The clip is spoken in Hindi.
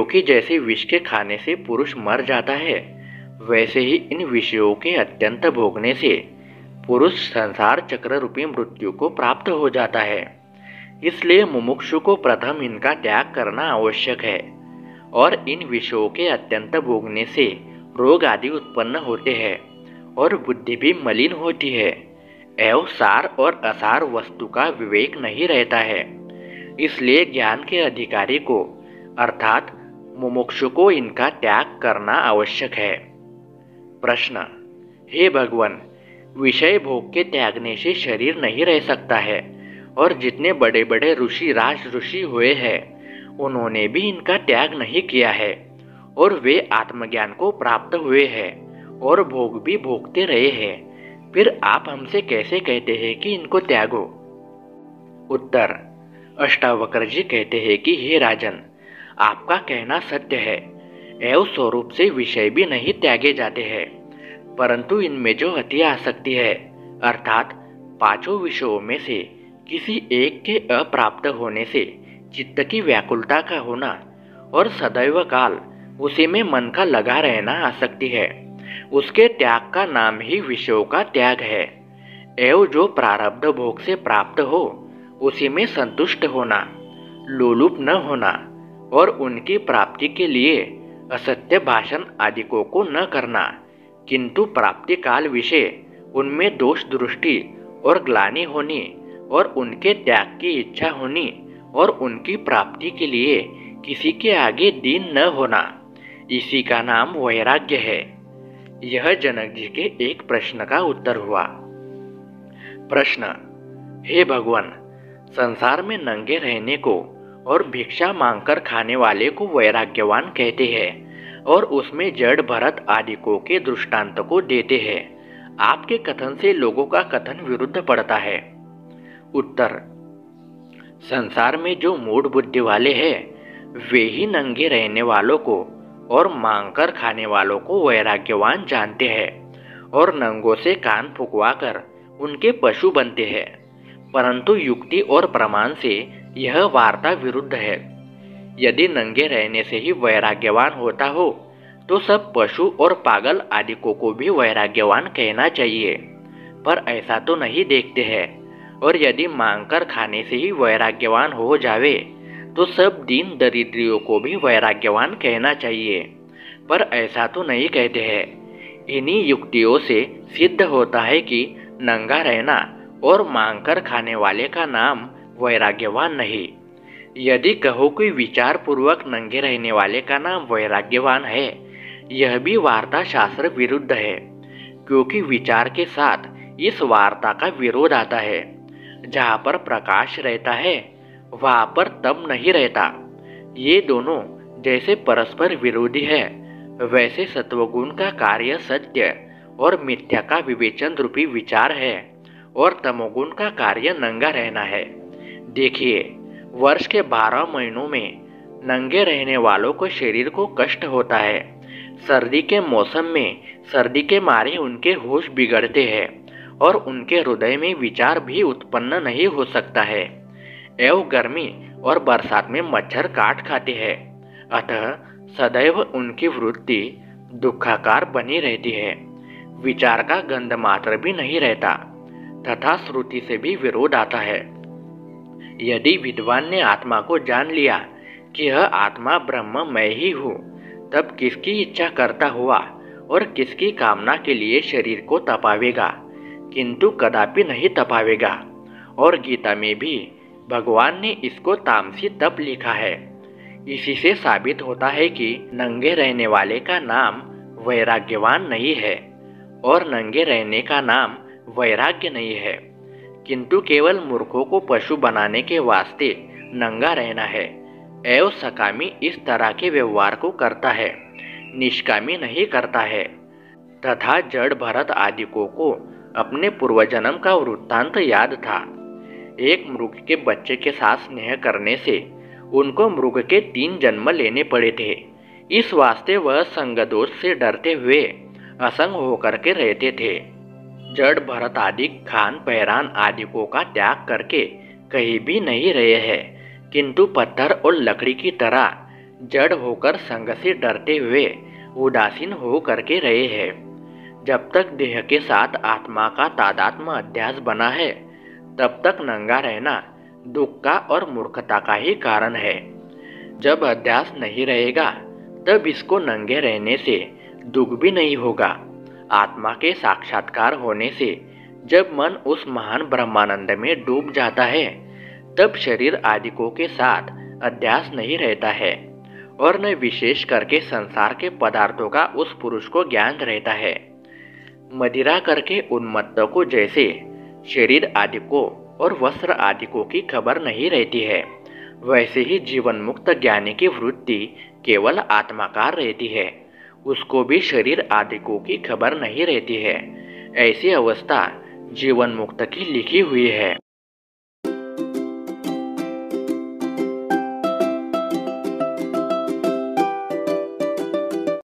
क्योंकि जैसे विष के खाने से पुरुष मर जाता है, वैसे ही इन विषयों के अत्यंत भोगने से पुरुष संसार चक्र रूपी मृत्यु को प्राप्त हो जाता है। इसलिए मुमुक्षु को प्रथम इनका त्याग करना आवश्यक है। और इन विषयों के अत्यंत भोगने से रोग आदि उत्पन्न होते हैं और बुद्धि भी मलिन होती है एवं सार और असार वस्तु का विवेक नहीं रहता है। इसलिए ज्ञान के अधिकारी को अर्थात मुमुक्षु को इनका त्याग करना आवश्यक है। प्रश्न, हे भगवान, विषय भोग के त्यागने से शरीर नहीं रह सकता है और जितने बड़े बड़े ऋषि राज ऋषि हुए हैं उन्होंने भी इनका त्याग नहीं किया है और वे आत्मज्ञान को प्राप्त हुए हैं और भोग भी भोगते रहे हैं। फिर आप हमसे कैसे कहते हैं कि इनको त्यागो? उत्तर, अष्टावक्र जी कहते हैं कि हे राजन, आपका कहना सत्य है एवं स्वरूप से विषय भी नहीं त्यागे जाते हैं, परंतु इनमें जो अति आसक्ति है अर्थात पांचों विषयों में से किसी एक के अप्राप्त होने से चित्त की व्याकुलता का होना और सदैव काल उसी में मन का लगा रहना आसक्ति है, उसके त्याग का नाम ही विषयों का त्याग है। एवं जो प्रारब्ध भोग से प्राप्त हो उसी में संतुष्ट होना, लोलुप न होना और उनकी प्राप्ति के लिए असत्य भाषण आदिकों को न करना, किंतु प्राप्ति काल विषय उनमें दोष दृष्टि और ग्लानि होनी और उनके त्याग की इच्छा होनी और उनकी प्राप्ति के लिए किसी के आगे दीन न होना, इसी का नाम वैराग्य है। यह जनक जी के एक प्रश्न का उत्तर हुआ। प्रश्न, हे भगवान, संसार में नंगे रहने को और भिक्षा मांगकर खाने वाले को वैराग्यवान कहते हैं और उसमें जड़ भरत आदिकों के दृष्टांत को देते हैं। आपके कथन से लोगों का कथन विरुद्ध पड़ता है। उत्तर, संसार में जो मूढ़ बुद्धि वाले हैं वे ही नंगे रहने वालों को और मांगकर खाने वालों को वैराग्यवान जानते हैं और नंगों से कान फुकवाकर उनके पशु बनते हैं, परंतु युक्ति और प्रमाण से यह वार्ता विरुद्ध है। यदि नंगे रहने से ही वैराग्यवान होता हो तो सब पशु और पागल आदिकों को भी वैराग्यवान कहना चाहिए, पर ऐसा तो नहीं देखते हैं। और यदि मांगकर खाने से ही वैराग्यवान हो जावे तो सब दीन दरिद्रियों को भी वैराग्यवान कहना चाहिए, पर ऐसा तो नहीं कहते हैं। इन्हीं युक्तियों से सिद्ध होता है कि नंगा रहना और मांगकर खाने वाले का नाम वैराग्यवान नहीं। यदि कहो कि विचार पूर्वक नंगे रहने वाले का नाम वैराग्यवान है, यह भी वार्ता शास्त्र विरुद्ध है, क्योंकि विचार के साथ इस वार्ता का विरोध आता है। जहाँ पर प्रकाश रहता है वहाँ पर तम नहीं रहता। ये दोनों जैसे परस्पर विरोधी है, वैसे सत्वगुण का कार्य सत्य और मिथ्या का विवेचन रूपी विचार है और तमोगुण का कार्य नंगा रहना है। देखिए, वर्ष के 12 महीनों में नंगे रहने वालों को शरीर को कष्ट होता है। सर्दी के मौसम में सर्दी के मारे उनके होश बिगड़ते हैं और उनके हृदय में विचार भी उत्पन्न नहीं हो सकता है। एवं गर्मी और बरसात में मच्छर काट खाते हैं, अतः सदैव उनकी वृत्ति दुखाकार बनी रहती है। विचार का गंध मात्र भी नहीं रहता तथा श्रुति से भी विरोध आता है। यदि विद्वान ने आत्मा को जान लिया कि यह आत्मा ब्रह्म मैं ही हूँ, तब किसकी इच्छा करता हुआ और किसकी कामना के लिए शरीर को तपावेगा, किंतु कदापि नहीं तपावेगा। और गीता में भी भगवान ने इसको तामसी तप लिखा है। इसी से साबित होता है कि नंगे रहने वाले का नाम वैराग्यवान नहीं है और नंगे रहने का नाम वैराग्य नहीं है, किंतु केवल मूर्खों को पशु बनाने के वास्ते नंगा रहना है। एवं सकामी इस तरह के व्यवहार को करता है, निष्कामी नहीं करता है। तथा जड़ भरत आदिकों को अपने पूर्वजन्म का वृत्तांत याद था। एक मृग के बच्चे के साथ स्नेह करने से उनको मृग के 3 जन्म लेने पड़े थे। इस वास्ते वह संग दोष से डरते हुए असंग होकर के रहते थे। जड़ भरत आदि खान पहरान आदिकों का त्याग करके कहीं भी नहीं रहे हैं, किंतु पत्थर और लकड़ी की तरह जड़ होकर संग से डरते हुए उदासीन हो करके रहे हैं। जब तक देह के साथ आत्मा का तादात्म्य अध्यास बना है, तब तक नंगा रहना दुख का और मूर्खता का ही कारण है। जब अध्यास नहीं रहेगा, तब इसको नंगे रहने से दुख भी नहीं होगा। आत्मा के साक्षात्कार होने से जब मन उस महान ब्रह्मानंद में डूब जाता है, तब शरीर आदिकों के साथ अध्यास नहीं रहता है और न विशेष करके संसार के पदार्थों का उस पुरुष को ज्ञान रहता है। मदिरा करके उन्मत्त को जैसे शरीर आदिकों और वस्त्र आदिकों की खबर नहीं रहती है, वैसे ही जीवन मुक्त ज्ञानी की वृत्ति केवल आत्माकार रहती है, उसको भी शरीर आदिकों की खबर नहीं रहती है। ऐसी अवस्था जीवन मुक्त की लिखी हुई है।